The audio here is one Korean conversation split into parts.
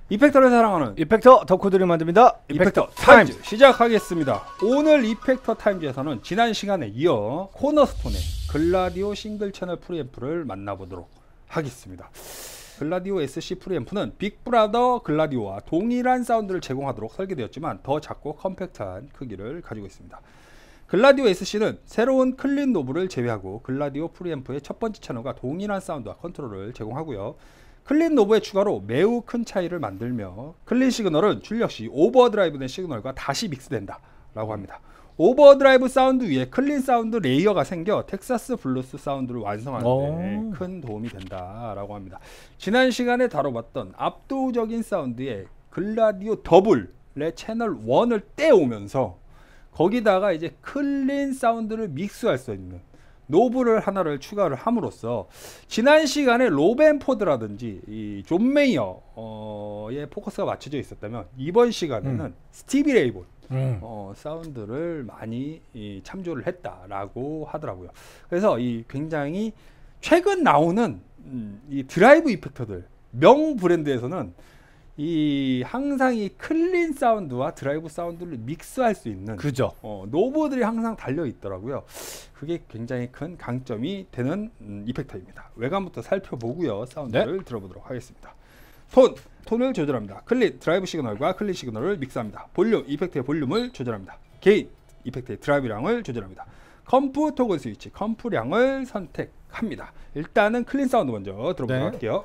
이펙터를 사랑하는 이펙터 덕후들이 만듭니다. 이펙터 타임즈 시작하겠습니다. 오늘 이펙터 타임즈에서는 지난 시간에 이어 코너스톤의 글라디오 싱글 채널 프리앰프를 만나보도록 하겠습니다. 글라디오 SC 프리앰프는 빅브라더 글라디오와 동일한 사운드를 제공하도록 설계되었지만 더 작고 컴팩트한 크기를 가지고 있습니다. 글라디오 SC는 새로운 클린 노브를 제외하고 글라디오 프리앰프의 첫 번째 채널과 동일한 사운드와 컨트롤을 제공하고요. 클린 노브의 추가로 매우 큰 차이를 만들며 클린 시그널은 출력 시 오버드라이브된 시그널과 다시 믹스된다 라고 합니다. 오버드라이브 사운드 위에 클린 사운드 레이어가 생겨 텍사스 블루스 사운드를 완성하는 데 큰 도움이 된다 라고 합니다. 지난 시간에 다뤄봤던 압도적인 사운드의 글라디오 더블의 채널 1을 떼오면서 거기다가 이제 클린 사운드를 믹스할 수 있는 노브를 하나를 추가를 함으로써 지난 시간에 로벤포드라든지 이 존 메이어의 포커스가 맞춰져 있었다면 이번 시간에는 스티비 레이본 사운드를 많이 참조를 했다라고 하더라고요. 그래서 이 굉장히 최근 나오는 이 드라이브 이펙터들 명 브랜드에서는 이 항상 이 클린 사운드와 드라이브 사운드를 믹스할 수 있는 그죠. 노브들이 항상 달려 있더라고요. 그게 굉장히 큰 강점이 되는 이펙터입니다. 외관부터 살펴보고요. 사운드를 들어보도록 하겠습니다. 톤을 조절합니다. 클린 드라이브 시그널과 클린 시그널을 믹스합니다. 볼륨 이펙터의 볼륨을 조절합니다. 게인 이펙터의 드라이브량을 조절합니다. 컴프 토글 스위치 컴프량을 선택합니다. 일단은 클린 사운드 먼저 들어보도록 할게요.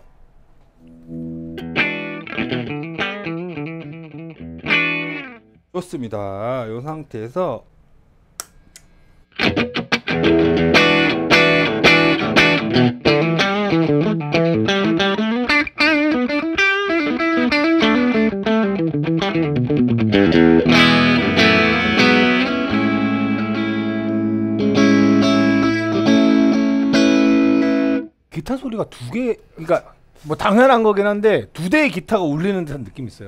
좋습니다. 이 상태에서 기타 소리가 두 개, 그러니까 뭐 당연한 거긴 한데 두 대의 기타가 울리는 듯한 느낌이 있어요.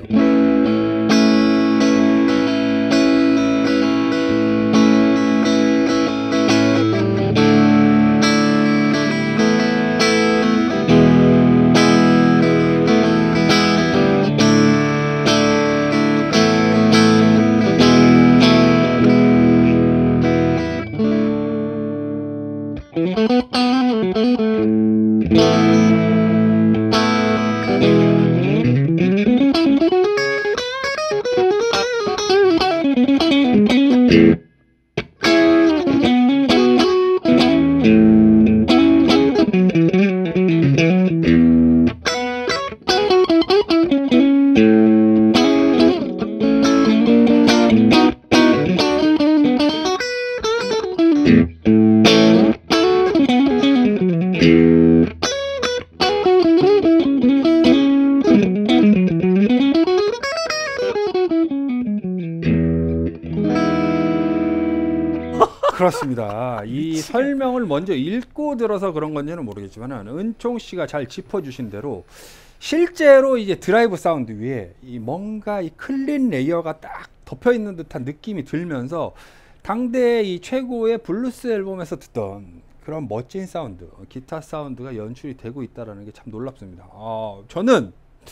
그렇습니다. 이 설명을 먼저 읽고 들어서 그런 건지는 모르겠지만 은총 씨가 잘 짚어주신 대로 실제로 이제 드라이브 사운드 위에 이 뭔가 이 클린 레이어가 딱 덮여 있는 듯한 느낌이 들면서 당대 이 최고의 블루스 앨범에서 듣던 그런 멋진 사운드, 기타 사운드가 연출이 되고 있다는 게 참 놀랍습니다. 저는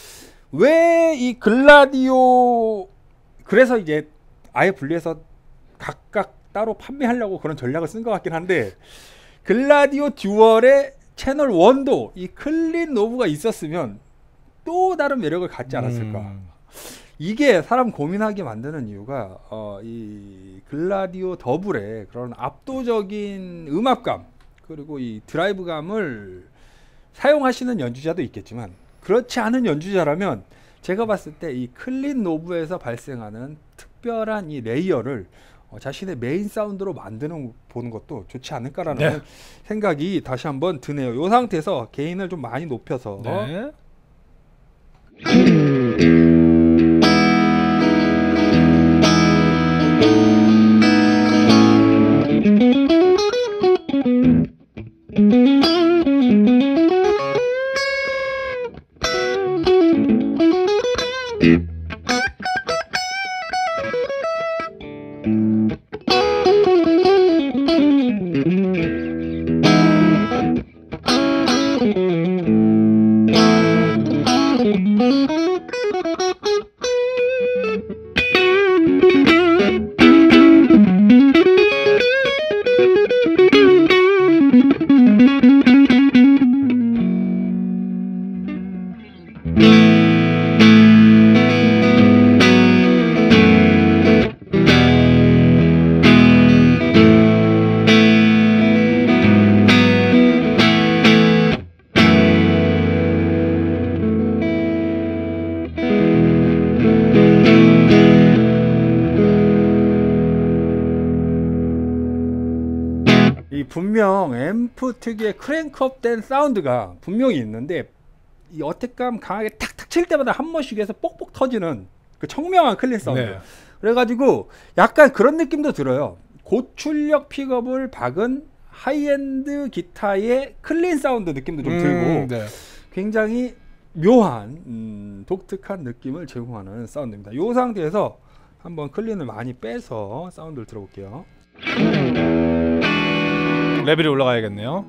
왜 이 글라디오 그래서 이제 아예 분리해서 각각 따로 판매하려고 그런 전략을 쓴 것 같긴 한데 글라디오 듀얼의 채널 1도 이 클린 노브가 있었으면 또 다른 매력을 갖지 않았을까. 이게 사람 고민하게 만드는 이유가 이 글라디오 더블의 그런 압도적인 음압감 그리고 이 드라이브감을 사용하시는 연주자도 있겠지만 그렇지 않은 연주자라면 제가 봤을 때 이 클린 노브에서 발생하는 특별한 이 레이어를 자신의 메인 사운드로 보는 것도 좋지 않을까라는 생각이 다시 한번 드네요. 이 상태에서 게인을 좀 많이 높여서 이 분명 앰프 특유의 크랭크업된 사운드가 분명히 있는데 이 어택감 강하게 탁탁 칠 때마다 한 번씩 해서 뽁뽁 터지는 그 청명한 클린 사운드. 네. 그래가지고 약간 그런 느낌도 들어요. 고출력 픽업을 박은 하이엔드 기타의 클린 사운드 느낌도 좀 들고 네. 굉장히 묘한 독특한 느낌을 제공하는 사운드입니다. 이 상태에서 한번 클린을 많이 빼서 사운드를 들어볼게요. 레벨이 올라가야겠네요.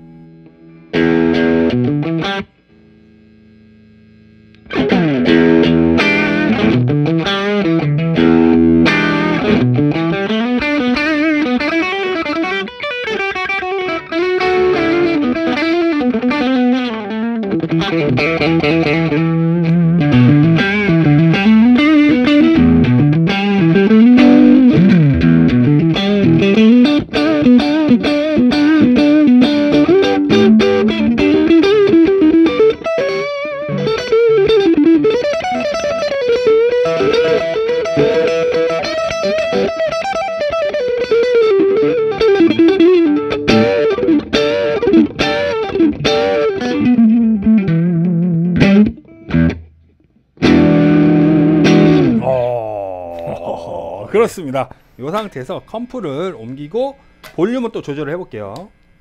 그렇습니다. 이 상태에서 컴프를 옮기고 볼륨은 또 조절을 해볼게요.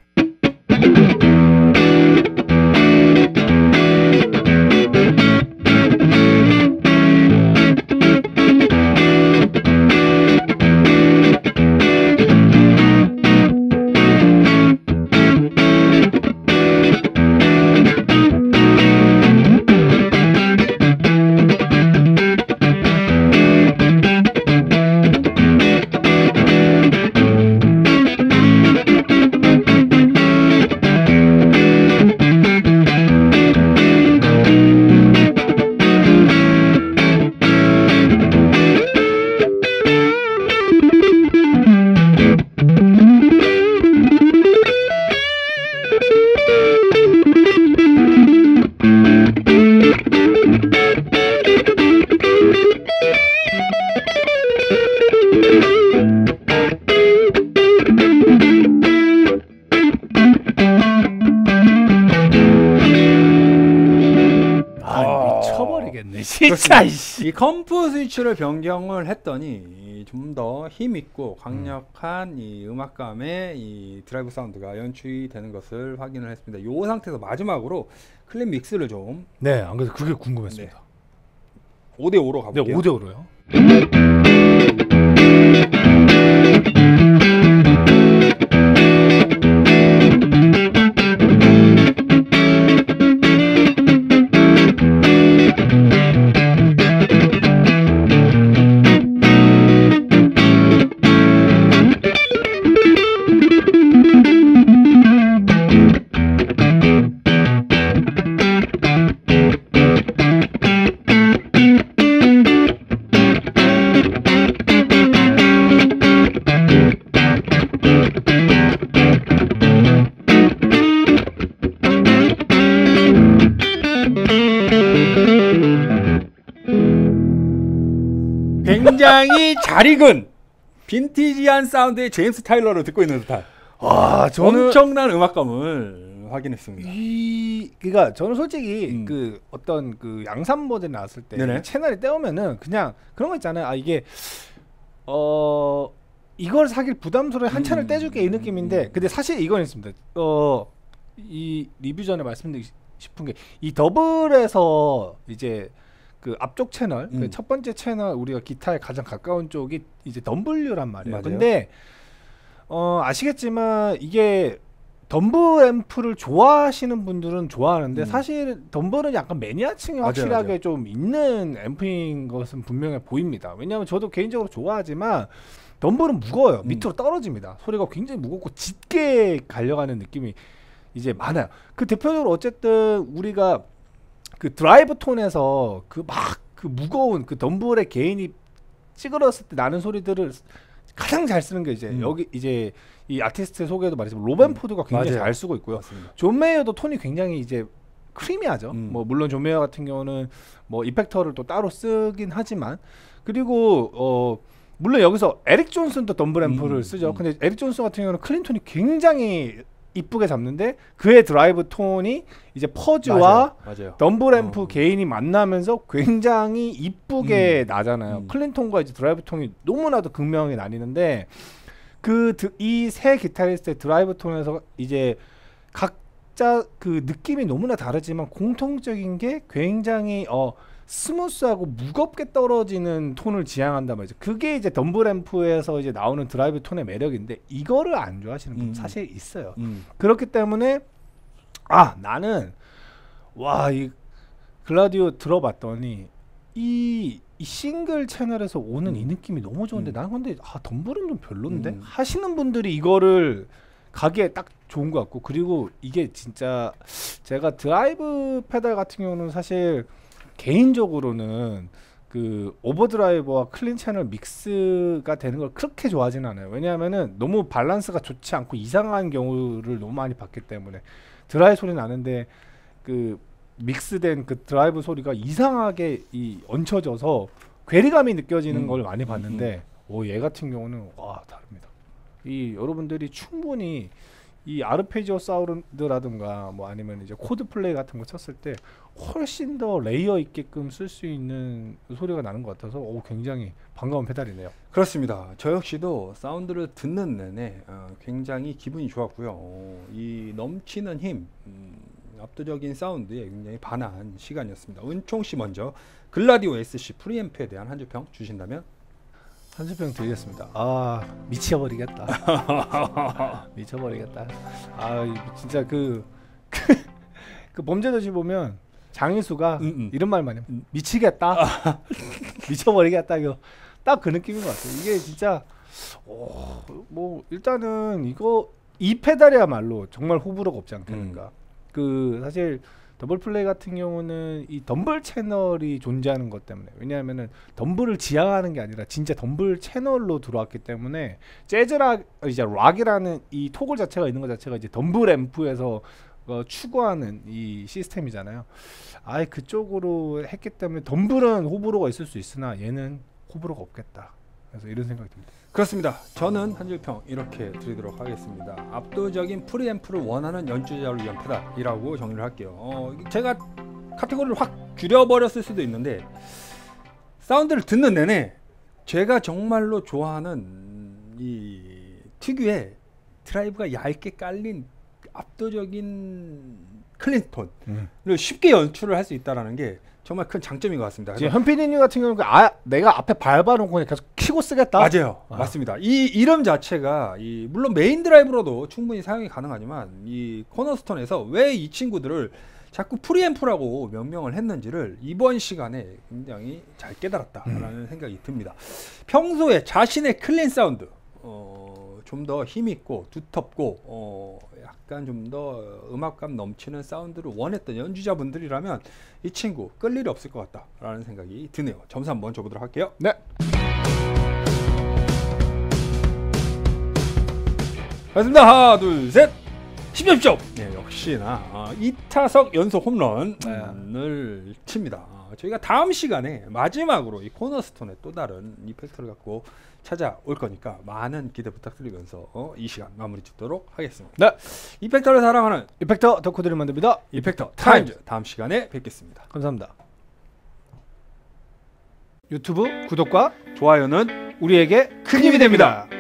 진짜 이 컴프 스위치를 변경을 했더니 좀 더 힘있고 강력한 이 음악감의 이 드라이브 사운드가 연출이 되는 것을 확인을 했습니다. 이 상태에서 마지막으로 클린 믹스를 좀 네, 안 그래도 그게 궁금했습니다. 네. 5대5로 가볼게요. 네, 5대5로요. 굉장히 잘 익은 빈티지한 사운드의 제임스 타일러를 듣고 있는 듯한 저는 엄청난 음악감을 확인했습니다. 그러니까 저는 솔직히 그 어떤 그 양산 버전 나왔을 때 네네. 채널이 떼오면은 그냥 그런 거 있잖아요. 아 이게 이걸 사길 부담스러워 한 채널 떼줄게 이 느낌인데 근데 사실 이건 있습니다. 이 리뷰 전에 말씀드리고 싶은 게 이 더블에서 이제 그 앞쪽 채널 그 첫 번째 채널 우리가 기타에 가장 가까운 쪽이 이제 덤블류란 말이에요. 맞아요. 근데 아시겠지만 이게 덤블 앰프를 좋아하시는 분들은 좋아하는데 사실 덤블은 약간 매니아층이 확실하게 맞아요. 좀 있는 앰프인 것은 분명해 보입니다. 왜냐하면 저도 개인적으로 좋아하지만 덤블은 무거워요. 밑으로 떨어집니다. 소리가 굉장히 무겁고 짙게 갈려가는 느낌이 이제 많아요. 그 대표적으로 어쨌든 우리가 그 드라이브 톤에서 그 막 그 무거운 그 덤블의 개인이 찌그러졌을 때 나는 소리들을 가장 잘 쓰는 게 이제 여기 이제 이 아티스트 소개도 말했지만 로벤 포드가 굉장히 맞아요. 잘 쓰고 있고요. 맞습니다. 존 메이어도 톤이 굉장히 이제 크리미하죠. 뭐 물론 존 메이어 같은 경우는 뭐 이펙터를 또 따로 쓰긴 하지만 그리고 물론 여기서 에릭 존슨도 덤블 앰프를 쓰죠. 근데 에릭 존슨 같은 경우는 클린톤이 굉장히 이쁘게 잡는데 그의 드라이브 톤이 이제 퍼즈와 맞아요. 덤블 앰프 개인이 만나면서 굉장히 이쁘게 나잖아요. 클린톤과 이제 드라이브 톤이 너무나도 극명하게 나뉘는데 이 세 기타리스트의 드라이브 톤에서 이제 각자 그 느낌이 너무나 다르지만 공통적인 게 굉장히 스무스하고 무겁게 떨어지는 톤을 지향한단 말이죠. 그게 이제 덤블 앰프에서 이제 나오는 드라이브 톤의 매력인데 이거를 안 좋아하시는 분 사실 있어요. 그렇기 때문에 나는 이 글라디오 들어봤더니 이 싱글 채널에서 오는 이 느낌이 너무 좋은데 나는 근데 덤블은 좀 별론데 하시는 분들이 이거를 가기에 딱 좋은 것 같고, 그리고 이게 진짜 제가 드라이브 페달 같은 경우는 사실 개인적으로는 그 오버드라이버와 클린 채널 믹스가 되는 걸 그렇게 좋아하지는 않아요. 왜냐하면은 너무 밸런스가 좋지 않고 이상한 경우를 너무 많이 봤기 때문에 드라이 소리 나는데 그 믹스된 그 드라이브 소리가 이상하게 얹혀져서 괴리감이 느껴지는 걸 많이 봤는데 얘 같은 경우는 다릅니다. 여러분들이 충분히 이 아르페지오 사운드라든가 뭐 아니면 이제 코드 플레이 같은 거 쳤을 때 훨씬 더 레이어 있게끔 쓸 수 있는 소리가 나는 것 같아서 굉장히 반가운 페달이네요. 그렇습니다. 저 역시도 사운드를 듣는 내내 굉장히 기분이 좋았고요. 이 넘치는 힘, 압도적인 사운드에 굉장히 반한 시간이었습니다. 은총 씨 먼저 글라디오 SC 프리앰프에 대한 한 줄 평 주신다면? 한 줄 평 드리겠습니다. 미쳐버리겠다. 미쳐버리겠다. 진짜 그 범죄도시 보면 장희수가 이런 말 많이 해요. 미치겠다. 미쳐버리겠다. 이거 딱 그 느낌인 것 같아요. 이게 진짜 뭐 일단은 이 페달이야말로 정말 호불호가 없지 않겠는가. 사실 더블 플레이 같은 경우는 이 덤블 채널이 존재하는 것 때문에, 왜냐하면은 덤블을 지향하는 게 아니라 진짜 덤블 채널로 들어왔기 때문에 재즈락 이제 락이라는 이 토글 자체가 있는 것 자체가 이제 덤블 앰프에서 추구하는 이 시스템이잖아요. 그쪽으로 했기 때문에 덤블은 호불호가 있을 수 있으나 얘는 호불호가 없겠다. 그래서 이런 생각이 듭니다. 그렇습니다. 저는 한 줄 평 이렇게 드리도록 하겠습니다. 압도적인 프리앰프를 원하는 연주자를 위한 페달이라고 정리를 할게요. 제가 카테고리를 확 줄여버렸을 수도 있는데 사운드를 듣는 내내 제가 정말로 좋아하는 이 특유의 드라이브가 얇게 깔린 압도적인 클린 톤을 쉽게 연출을 할 수 있다는 게 정말 큰 장점인 것 같습니다. 지금 현피디님 같은 경우는 내가 앞에 밟아놓고 그냥 계속 키고 쓰겠다. 맞아요. 맞습니다. 이 이름 자체가 물론 메인 드라이브로도 충분히 사용이 가능하지만 이 코너스톤에서 왜 이 친구들을 자꾸 프리앰프라고 명명을 했는지를 이번 시간에 굉장히 잘 깨달았다라는 생각이 듭니다. 평소에 자신의 클린 사운드 좀 더 힘있고 두텁고 약간 좀 더 음악감 넘치는 사운드를 원했던 연주자분들이라면 이 친구 끌 일이 없을 것 같다라는 생각이 드네요. 점수 한번 줘보도록 할게요. 네. 알겠습니다. 하나, 둘, 셋. 10점 10점. 네, 역시나 이타석 연속 홈런을 칩니다. 저희가 다음 시간에 마지막으로 이 코너스톤의 또 다른 이펙터를 갖고 찾아올 거니까 많은 기대 부탁드리면서 이 시간 마무리 짓도록 하겠습니다. 네. 이펙터를 사랑하는 이펙터 덕후들을 만듭니다. 이펙터 타임즈. 다음 시간에 뵙겠습니다. 감사합니다. 유튜브 구독과 좋아요는 우리에게 큰 힘이 됩니다.